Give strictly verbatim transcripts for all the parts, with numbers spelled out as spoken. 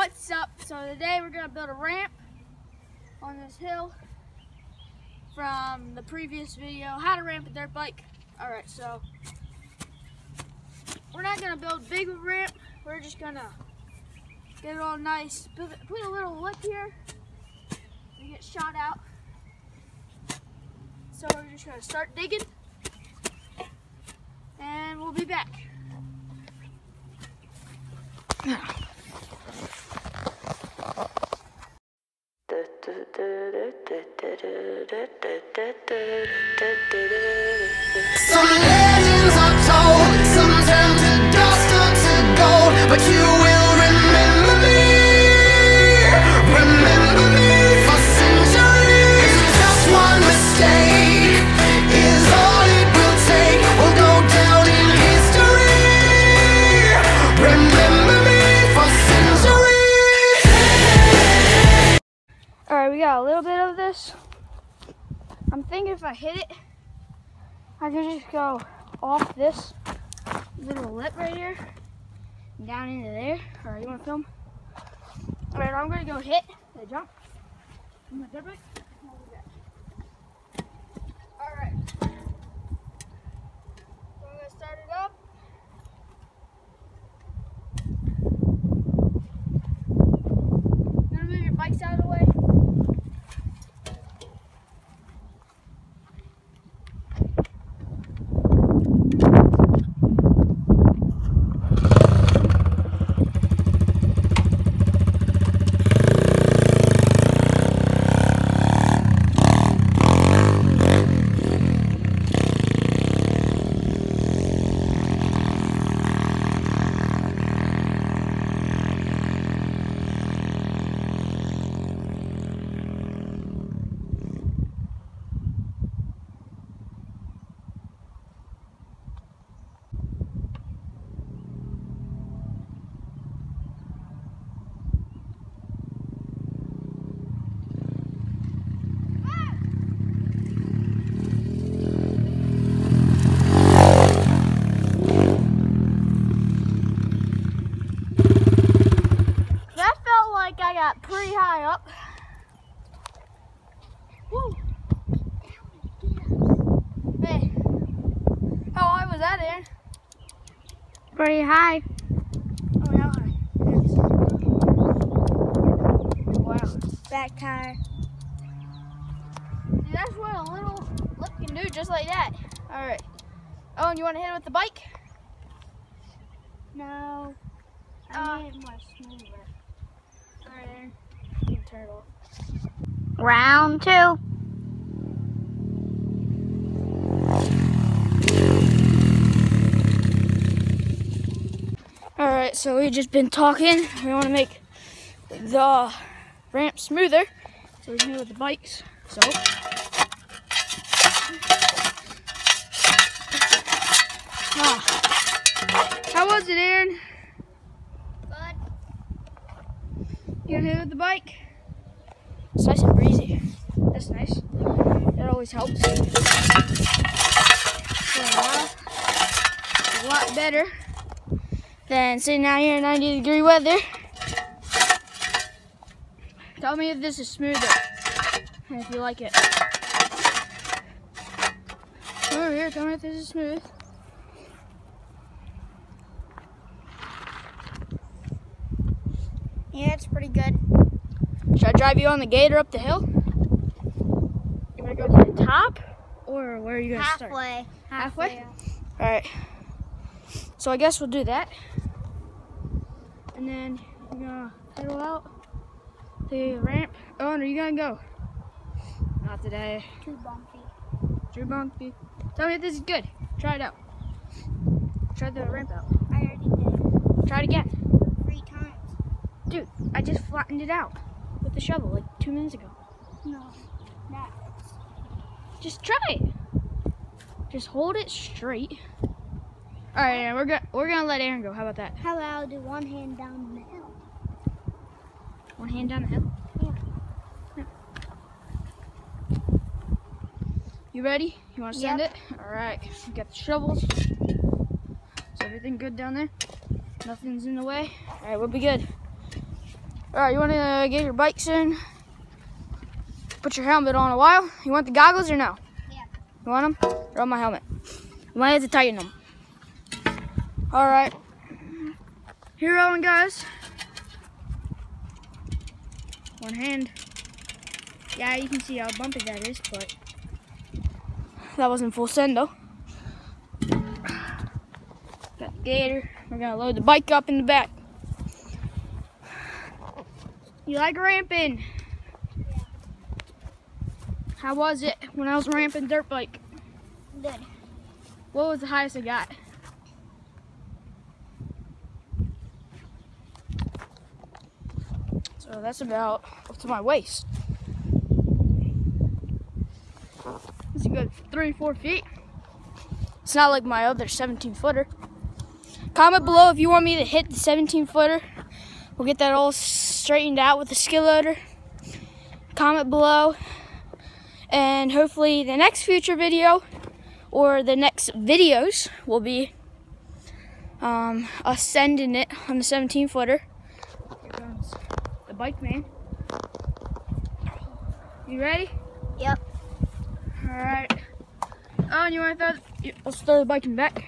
What's up? So today we're gonna build a ramp on this hill from the previous video, how to ramp a dirt bike. All right, so we're not gonna build big of a ramp. We're just gonna get it all nice. Build it, put a little lip here and get shot out. So we're just gonna start digging and we'll be back. Some legends are told, some turn to dust or to gold, but you will remember me, remember me for centuries. Just one mistake is all it will take. We'll go down in history, remember me for centuries. All right, we got a little bit of this. I'm thinking if I hit it, I could just go off this little lip right here, down into there. All right, you want to film? All right, I'm gonna go hit the jump. On my dirt bike. All right, so I'm gonna start it up. You're gonna move your bikes out of the way. I got pretty high up. Woo. Hey, how high was that, Aaron? Pretty high. Oh, how high? Wow. Back tire. See, that's what a little lip can do, just like that. All right. Oh, and you want to hit it with the bike? No. I uh, need it more smoother. Alright, Aaron. You can turn it off. Round two. Alright, so we've just been talking. We want to make the ramp smoother. So we can do it with the bikes. So. Ah. How was it, Aaron? You gonna hit it with the bike? It's nice and breezy. That's nice. That always helps. So, uh, a lot better than sitting out here in ninety degree weather. Tell me if this is smoother and if you like it. Come over here, tell me if this is smooth. Yeah, it's pretty good. Should I drive you on the gator up the hill? You want to go to the top? Or where are you going to start? Halfway. Halfway? Halfway? Alright. So I guess we'll do that. And then you're going to pedal out the ramp. Oh, and are you going to go? Not today. Too bumpy. Too bumpy. Tell me if this is good. Try it out. Try the ramp out. I already did. Try it again. Three times. Dude, I just flattened it out with the shovel like two minutes ago. No, that is. Just try it. Just hold it straight. All right, Aaron, we're gonna we're gonna let Aaron go. How about that? How about I'll do one hand down the hill? One hand down the hill. Yeah. Yeah. You ready? You want to send Yep. it? All right. We got the shovels. Is everything good down there? Nothing's in the way? All right, we'll be good. All right, you want to get your bikes in? Put your helmet on a while. You want the goggles or no? Yeah. You want them? They're on my helmet. You might have to tighten them. All right. Here on, guys. One hand. Yeah, you can see how bumpy that is, but that wasn't full send though. Got the gator. We're gonna load the bike up in the back. You like ramping? Yeah. How was it when I was ramping dirt bike? Good. What was the highest I got? So that's about up to my waist. It's a good three, four feet. It's not like my other seventeen footer. Comment below if you want me to hit the seventeen footer. We'll get that all straightened out with the skid loader. Comment below. And hopefully the next future video or the next videos will be um, us sending it on the seventeen footer. Here comes the bike man. You ready? Yep. All right. Oh, and you want to throw? Let's throw the bike in the back.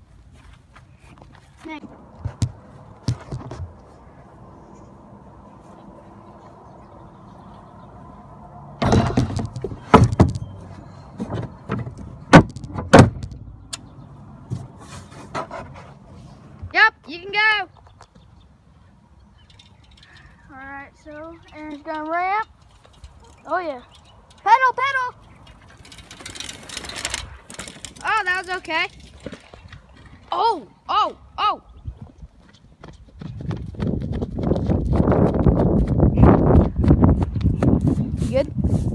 Next. Yep, you can go. All right, so Aaron's gonna ramp. Oh yeah. Pedal, pedal. Oh, that was okay. Oh, oh, oh. You good?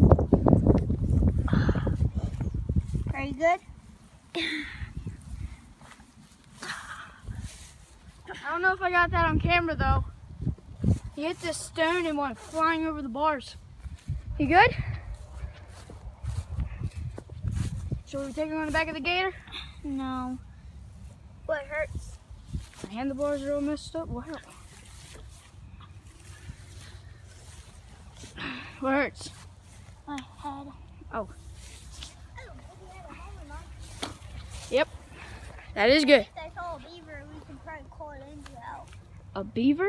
Are you good? I don't know if I got that on camera though. He hit this stone and went flying over the bars. You good? Should we take him on the back of the gator? No. What hurts? My handlebars are all messed up. What hurt? What hurts? My head. Oh. Yep. That is good. If I saw a beaver, we could probably call it into out. A beaver?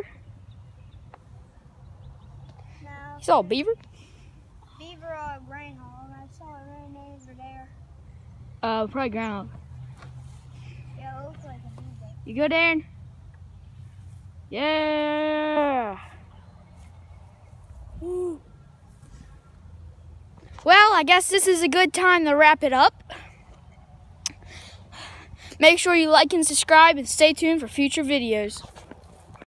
No. You saw a beaver? Beaver or a groundhog. I saw it right over there. Uh, probably groundhog. Yeah, it looks like a beaver. You good, Aaron? Yeah. Woo. Well, I guess this is a good time to wrap it up. Make sure you like and subscribe and stay tuned for future videos.